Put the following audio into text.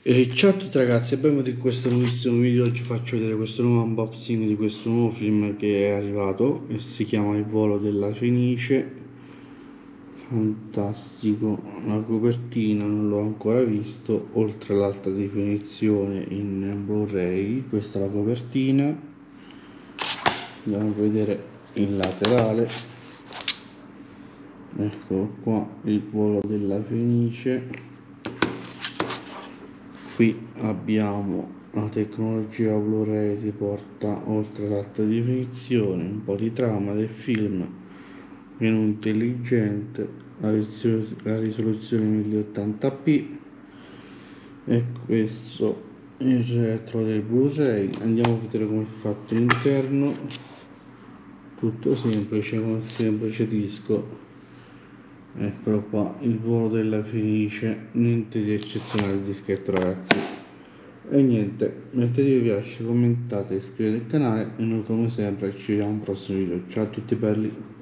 Ciao a tutti ragazzi e benvenuti in questo nuovissimo video. Oggi faccio vedere questo nuovo unboxing di questo nuovo film che è arrivato e si chiama Il volo della Fenice. Fantastico, la copertina non l'ho ancora visto, oltre all'alta definizione in Blu-ray. Questa è la copertina, andiamo a vedere il laterale. Eccolo qua, Il volo della Fenice. Qui abbiamo la tecnologia Blu-ray, ti porta oltre all'alta definizione, un po' di trama del film, menu intelligente, la risoluzione 1080p e questo il retro del Blu-ray. Andiamo a vedere come è fatto l'interno, tutto semplice, con un semplice disco. Eccolo qua, Il volo della Fenice, niente di eccezionale il dischetto ragazzi. E niente, mettete mi piace, commentate, iscrivetevi al canale e noi come sempre ci vediamo al prossimo video. Ciao a tutti belli.